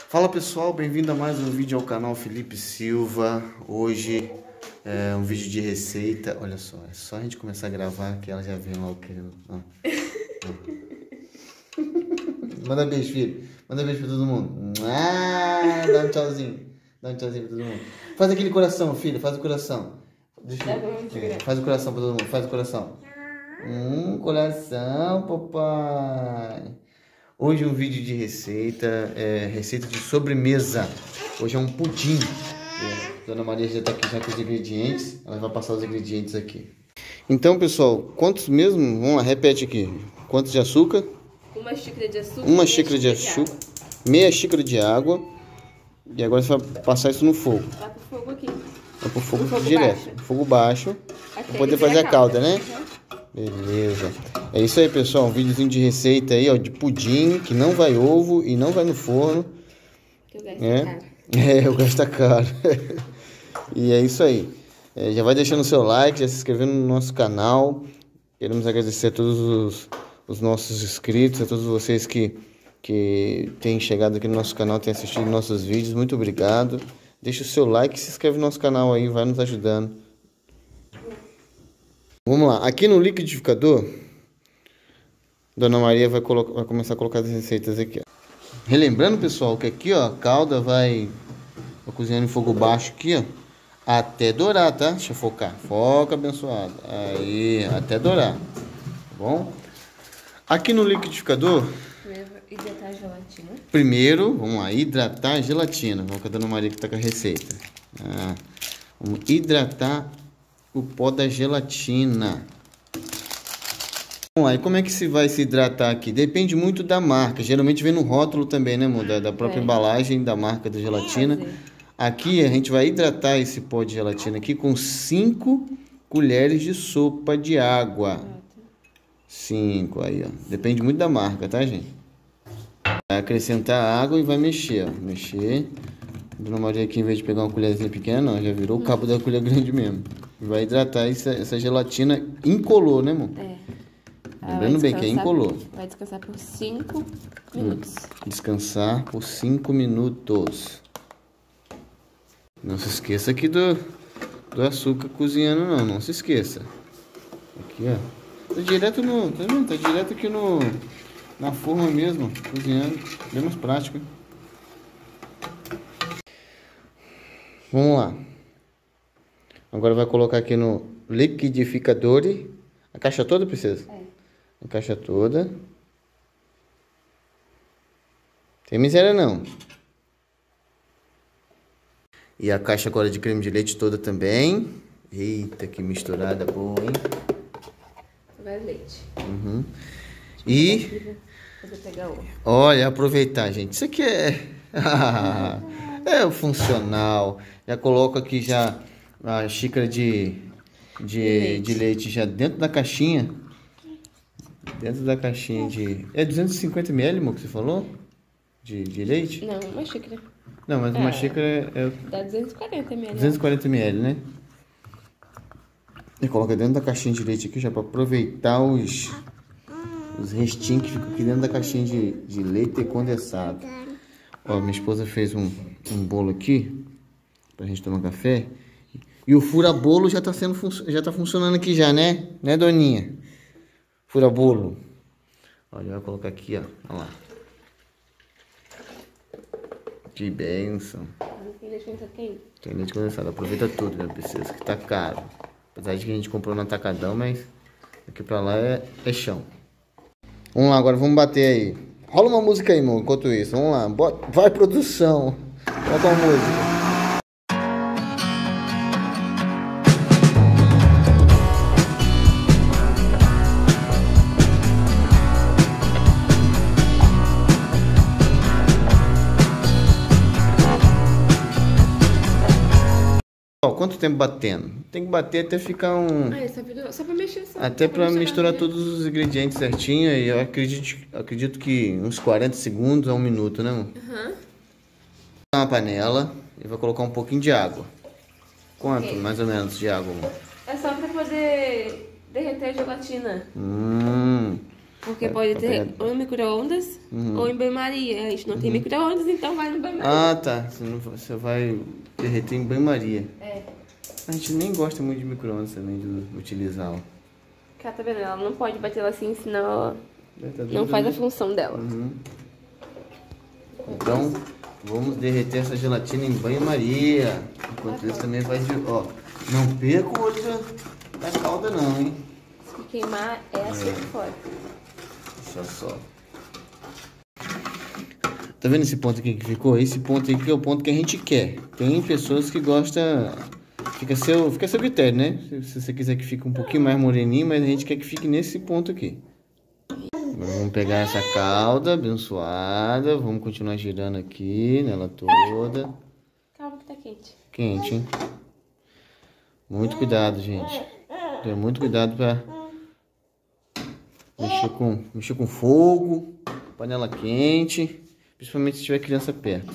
Fala pessoal, bem-vindo a mais um vídeo ao canal Felipe Silva. Hoje é um vídeo de receita. Olha só, é só a gente começar a gravar que ela já vem logo querendo. Manda beijo, filho. Manda beijo pra todo mundo. Dá um tchauzinho. Dá um tchauzinho pra todo mundo. Faz aquele coração, filho. Faz o coração. Faz o coração pra todo mundo. Faz o coração. Coração, papai. Hoje um vídeo de receita, receita de sobremesa. Hoje é um pudim. Dona Maria já está aqui já com os ingredientes. Ela vai passar os ingredientes aqui. Então, pessoal, quantos mesmo? Vamos lá, repete aqui. Quantos de açúcar? Uma xícara de açúcar. Uma xícara de açúcar. Meia xícara de água. E agora você vai passar isso no fogo. Vai pro fogo aqui. Vai pro fogo direto. Baixo. Fogo baixo. Para poder fazer a calda, né? Beleza. É isso aí, pessoal. Um videozinho de receita aí, ó, de pudim, que não vai ovo e não vai no forno. Que eu gasto caro. Eu gasto caro. E é isso aí. Já vai deixando o seu like, já se inscrevendo no nosso canal. Queremos agradecer a todos os nossos inscritos, a todos vocês que têm chegado aqui no nosso canal, têm assistido nossos vídeos. Muito obrigado. Deixa o seu like e se inscreve no nosso canal aí, vai nos ajudando. Vamos lá, aqui no liquidificador, Dona Maria vai começar a colocar as receitas aqui, ó. Relembrando, pessoal, que aqui, ó, a calda vai cozinhando em fogo baixo aqui, ó, até dourar, tá? Deixa eu focar. Foca, abençoado. Aí, até dourar, tá bom? Aqui no liquidificador, hidratar a gelatina. Primeiro, vamos lá, hidratar a gelatina. Vamos com a Dona Maria que tá com a receita. Vamos hidratar o pó da gelatina. Vamos lá, e como é que se vai se hidratar aqui? Depende muito da marca. Geralmente vem no rótulo também, né, amor? Da própria embalagem da marca da gelatina. Aqui a gente vai hidratar esse pó de gelatina aqui com 5 colheres de sopa de água. 5, aí, ó. Depende muito da marca, tá, gente? Vai acrescentar água e vai mexer, ó. Mexer. Dona Maria aqui, em vez de pegar uma colherzinha pequena, não, já virou o cabo da colher grande mesmo. Vai hidratar essa gelatina incolor, né, amor? Lembrando bem que é incolor. Vai descansar por 5 minutos. Descansar por 5 minutos. Não se esqueça aqui do açúcar cozinhando, não se esqueça. Aqui, ó. Tá direto no... Tá vendo? Tá direto aqui na forma mesmo, cozinhando. Bem mais prático. Vamos lá. Agora vai colocar aqui no liquidificador. A caixa toda, princesa? A caixa toda. Tem miséria não. E a caixa agora de creme de leite toda também. Eita, que misturada boa, hein? Vai leite. E... olha, aproveitar, gente. Isso aqui é o funcional. Já coloco aqui já a xícara de leite já dentro da caixinha. Dentro da caixinha de... É 250 ml, amor, que você falou? De leite? Não, uma xícara. Não, mas uma xícara é... Dá 240 ml. 240 ml, né? E coloca dentro da caixinha de leite aqui já para aproveitar os restinhos que ficam aqui dentro da caixinha de leite condensado. Ó, minha esposa fez um bolo aqui pra gente tomar café. E o fura-bolo já tá funcionando aqui já, né? Né, Doninha? Fura-bolo. Olha, vai colocar aqui, ó. Olha lá. Que bênção. Tem leite condensado quente? Tem leite condensado. Aproveita tudo, né, princesa? Que tá caro. Apesar de que a gente comprou no atacadão, mas daqui pra lá é chão. Vamos lá, agora vamos bater aí. Rola uma música aí, irmão, enquanto isso. Vamos lá. Vai, produção. Bota uma música. Quanto tempo batendo? Tem que bater até ficar só pra mexer. Até pra misturar todos os ingredientes certinho. E eu acredito que uns 40 segundos a 1 minuto, né, amor? Uma panela e vai colocar um pouquinho de água. Quanto, mais ou menos, de água, amor? É só pra poder derreter a gelatina. Porque pode ter ou em micro-ondas ou em banho-maria. A gente não tem micro-ondas, então vai no banho-maria. Ah, tá. Você vai derreter em banho-maria. É. A gente nem gosta muito de micro-ondas também, de utilizá-la. Cá, tá vendo? Ela não pode bater ela assim, senão ela Tá não faz a função dela. Então, vamos derreter essa gelatina em banho-maria. Enquanto isso também vai de... Ó, não perca o olho da calda não, hein? Se queimar, é assim que fora. Deixa só. Tá vendo esse ponto aqui que ficou? Esse ponto aqui é o ponto que a gente quer. Tem pessoas que gostam... Fica a seu critério, né? Se você quiser que fique um pouquinho mais moreninho, mas a gente quer que fique nesse ponto aqui. Agora vamos pegar essa calda abençoada. Vamos continuar girando aqui nela toda. Calma que tá quente. Quente, hein? Muito cuidado, gente. Tenha muito cuidado pra mexer com fogo, panela quente. Principalmente se tiver criança perto.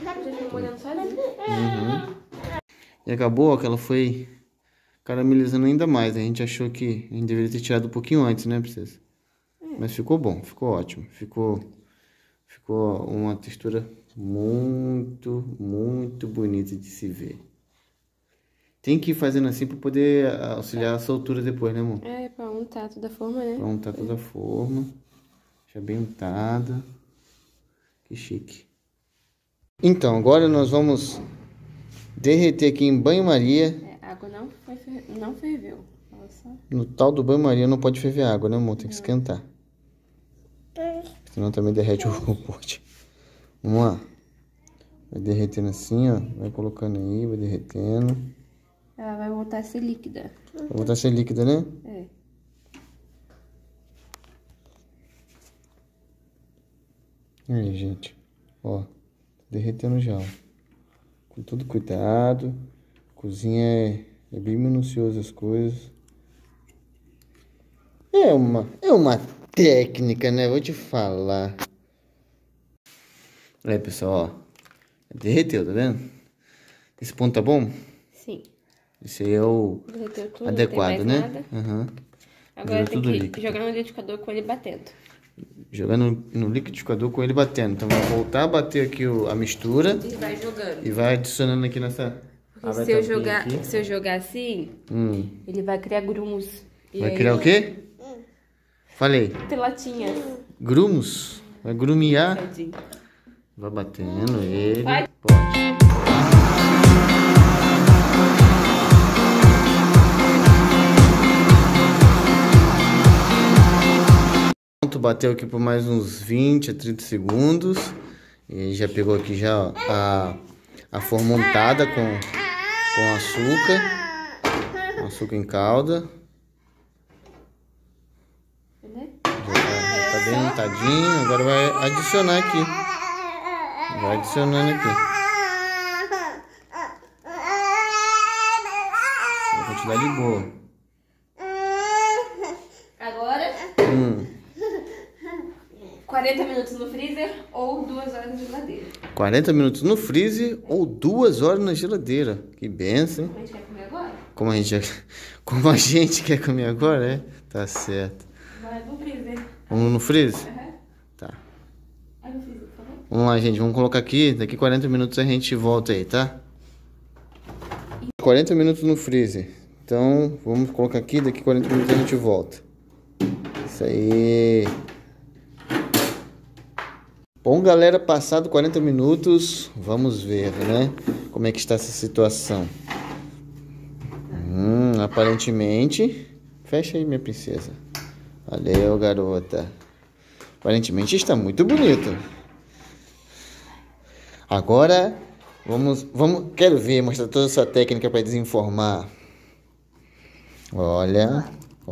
E acabou, ó, que ela foi caramelizando ainda mais. A gente achou que a gente deveria ter tirado um pouquinho antes, né, princesa? Mas ficou bom, ficou ótimo. Ficou uma textura muito, muito bonita de se ver. Tem que ir fazendo assim para poder auxiliar a soltura depois, né, amor? É, pra untar toda a forma, né? Pra untar toda a forma. Já bem untada. Que chique. Então, agora nós vamos derreter aqui em banho-maria. A água não ferveu. Só... No tal do banho-maria não pode ferver água, né, amor? Tem que esquentar. Senão também derrete o pote. Vamos lá. Vai derretendo assim, ó. Vai colocando aí, vai derretendo. Ela vai voltar a ser líquida. Vai voltar a ser líquida, né? É. Aí, gente. Ó. Derretendo já, ó. Com todo cuidado. Cozinha é bem minucioso as coisas. É uma técnica, né? Vou te falar. Aí, pessoal, ó. Derreteu, tá vendo? Esse ponto tá bom? Sim. Esse aí é o tudo, adequado, né? Uhum. Agora tem que jogar no liquidificador com ele batendo. Jogar no liquidificador com ele batendo. Então, vai voltar a bater aqui a mistura. E vai jogando. E vai adicionando aqui nessa... Se eu jogar assim, ele vai criar grumos. Vai criar o quê? Falei. Pelotinhas. Grumos? Vai grumear. Vai batendo ele. Vai. Pode. Pronto, bateu aqui por mais uns 20 a 30 segundos. E já pegou aqui já ó, a forma untada com açúcar. Açúcar em calda. Já tá bem untadinho. Agora vai adicionar aqui. Vai adicionando aqui. Uma quantidade boa. Agora, 40 minutos no freezer ou 2 horas na geladeira. 40 minutos no freezer ou 2 horas na geladeira. Que benção, hein? Como a gente quer comer agora? Como a gente quer comer agora, é? Tá certo. Vai no freezer. Vamos no freezer? Tá. Vai no freezer, por favor. Vamos lá, gente. Vamos colocar aqui. Daqui 40 minutos a gente volta aí, tá? 40 minutos no freezer. Então, vamos colocar aqui. Daqui 40 minutos a gente volta. Isso aí. Bom, galera, passado 40 minutos, vamos ver, né? Como é que está essa situação. Aparentemente... Fecha aí, minha princesa. Valeu, garota. Aparentemente está muito bonito. Agora, vamos... Quero ver, mostrar toda a sua técnica para desenformar. Olha.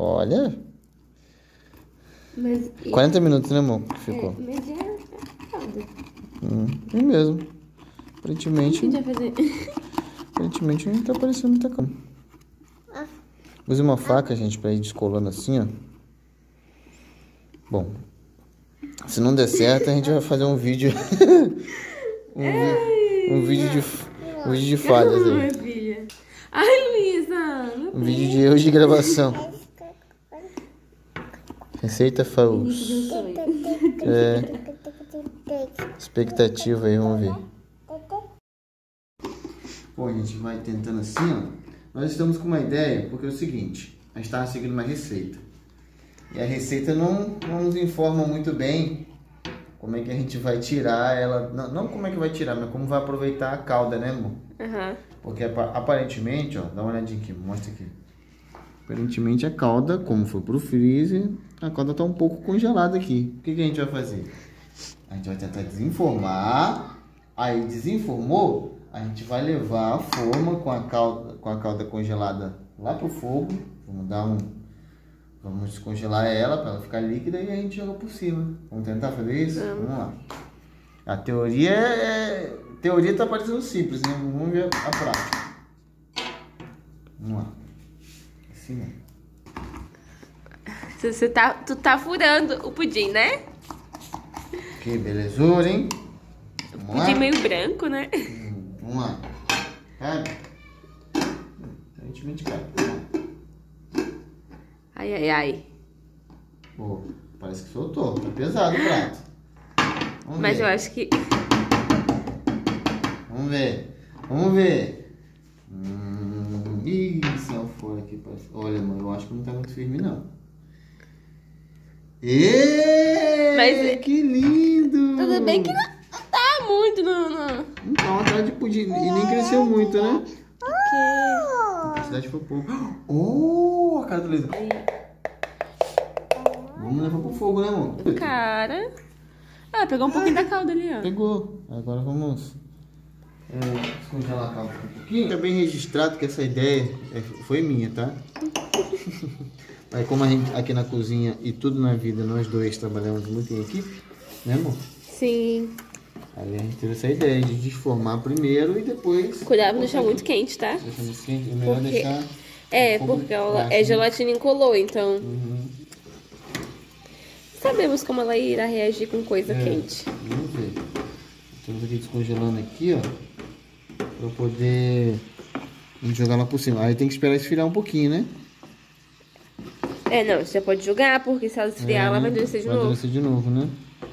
40 minutos, né, amor? Ficou. É mesmo. Aparentemente não tá parecendo muita calma. Use uma faca, gente, pra ir descolando assim, ó. Bom, se não der certo, a gente vai fazer um vídeo. um vídeo de falhas aí. Ai, Luísa! Um vídeo de erros de gravação. Receita falsa. Expectativa aí, vamos ver. Bom, a gente vai tentando assim, ó. Nós estamos com uma ideia, porque é o seguinte, a gente estava seguindo uma receita. E a receita não nos informa muito bem como é que a gente vai tirar ela. Não como é que vai tirar, mas como vai aproveitar a calda, né, amor? Uhum. Porque aparentemente, ó, dá uma olhadinha aqui, mostra aqui. Aparentemente a calda, como foi pro freezer, a calda tá um pouco congelada aqui. O que a gente vai fazer? A gente vai tentar desenformar. Aí desenformou, a gente vai levar a forma com a calda congelada lá pro fogo. Vamos descongelar ela para ela ficar líquida e a gente joga por cima. Vamos tentar fazer isso? Vamos lá. A teoria tá parecendo simples, né? Vamos ver a prática. Vamos lá. Assim, né? Tu tá furando o pudim, né? Que belezura, hein? Vamos lá. Pudim meio branco, né? Vamos lá. Cabe? Aparentemente cabe. Ai. Pô, parece que soltou. Tá pesado o prato. Mas eu acho que... Vamos ver. Ih, saiu fora aqui. Olha, mano, eu acho que não tá muito firme, não. Mas que lindo! Tudo bem que não tá muito, não. Então, atrás de pudim. E nem cresceu muito, né? Ok. A cidade foi pouco. Oh, a cara do Lisa. Vamos levar pro fogo, né, amor? Cara... Ah, pegou um pouquinho da calda ali, ó. Pegou. Agora vamos descongelar a calda um pouquinho. Fica bem registrado que essa ideia foi minha, tá? Aí como a gente aqui na cozinha e tudo na vida, nós dois trabalhamos muito em equipe, né, amor? Sim. Aí a gente teve essa ideia de desformar primeiro e depois... Cuidado pra não deixar muito quente, tá? Deixar muito quente, é melhor deixar... Porque ela é gelatina incolor, então... Uhum. Sabemos como ela irá reagir com coisa quente. Vamos ver. Estamos aqui descongelando aqui, ó. Pra poder... Vamos jogar lá por cima. Aí tem que esperar esfriar um pouquinho, né? Não, você já pode jogar, porque se ela esfriar, ela vai endurecer de novo. Vai endurecer de novo, né?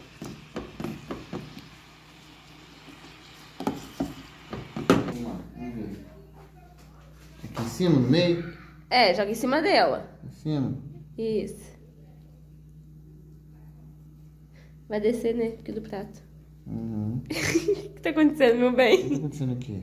Vamos lá, vamos ver. Aqui em cima, no meio? Joga em cima dela. Em cima? Isso. Vai descer, né? Aqui do prato. Uhum. O que tá acontecendo, meu bem? O que tá acontecendo aqui?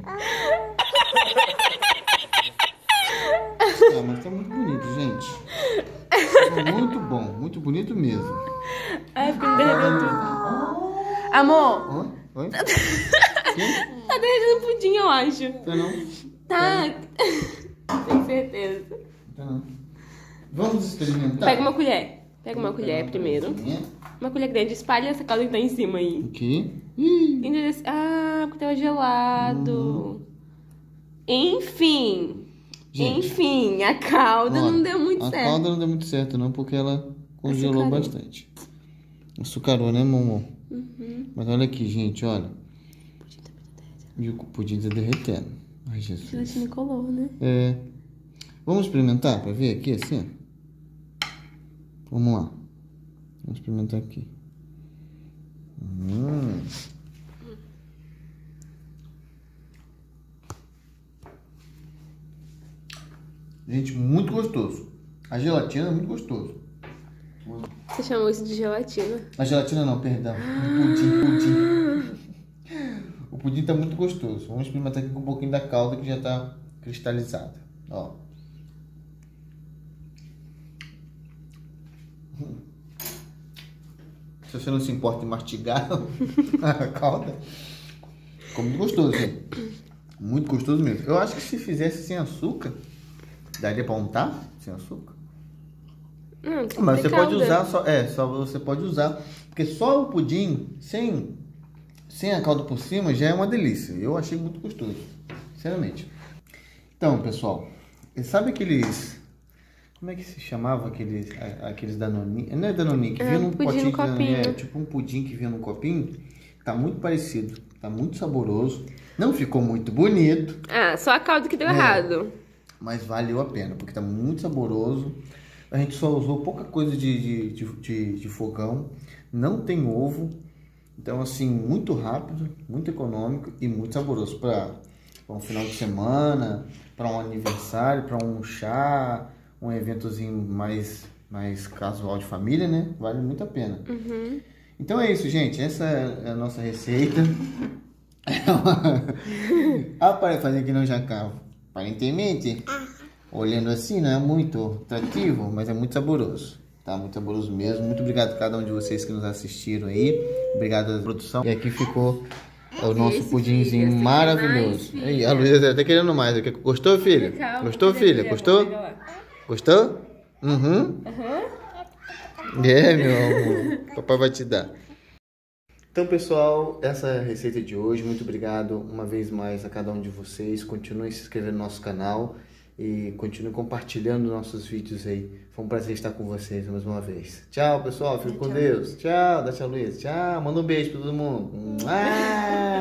Mas tá muito bonito, gente. Tá muito bom, muito bonito mesmo. Ai, porque não derreteu tudo. Amor! Oi? Tá derretendo pudim, eu acho. Tá não? Tá. Tenho certeza. Tá não. Vamos experimentar? Pega uma colher. Pega uma colher primeiro. Uma colher grande. Espalha essa calda que tá em cima aí. Aqui. Porque tava gelado. Enfim. Gente, Enfim, a calda não deu muito certo. A calda não deu muito certo, não, porque ela congelou bastante. Açucarou, né, mamão? Uhum. Mas olha aqui, gente, olha. E o pudim tá derretendo. Ai, Jesus. Gelatina colou, né? Vamos experimentar pra ver aqui, assim? Vamos lá. Vamos experimentar aqui. Gente, muito gostoso. A gelatina é muito gostoso. Você chamou isso de gelatina? A gelatina não, perdão. O pudim. O pudim tá muito gostoso. Vamos experimentar aqui com um pouquinho da calda que já tá cristalizada. Ó. Se você não se importa em mastigar a calda, ficou muito gostoso, hein? Muito gostoso mesmo. Eu acho que se fizesse sem açúcar, daria pra untar sem açúcar? Mas você pode usar só você pode usar, porque só o pudim sem a calda por cima já é uma delícia. Eu achei muito gostoso, sinceramente. Então, pessoal, sabe aqueles, como é que se chamava aqueles Danone? Não é Danone, que vinha num potinho, tipo um pudim que vinha num copinho. Tá muito parecido, tá muito saboroso. Não ficou muito bonito. Só a calda que deu errado. Mas valeu a pena, porque tá muito saboroso. A gente só usou pouca coisa de fogão. Não tem ovo. Então, assim, muito rápido, muito econômico e muito saboroso para um final de semana, para um aniversário, para um chá, um eventozinho mais casual de família, né? Vale muito a pena. Uhum. Então é isso, gente. Essa é a nossa receita. Fazer aqui no jacal. Aparentemente, olhando assim, não é muito atrativo, mas é muito saboroso. Tá muito saboroso mesmo. Muito obrigado a cada um de vocês que nos assistiram aí. Obrigado à produção. E aqui ficou o nosso pudinzinho maravilhoso. Aí, a Luísa tá querendo mais. Gostou, filha? Gostou, filha? Gostou? Gostou? Uhum. É, meu amor. Papai vai te dar. Então, pessoal, essa é a receita de hoje. Muito obrigado uma vez mais a cada um de vocês. Continuem se inscrevendo no nosso canal e continuem compartilhando nossos vídeos aí. Foi um prazer estar com vocês mais uma vez. Tchau, pessoal. Fique com Deus. Tchau. Dá tchau, Luiz. Tchau. Manda um beijo pra todo mundo.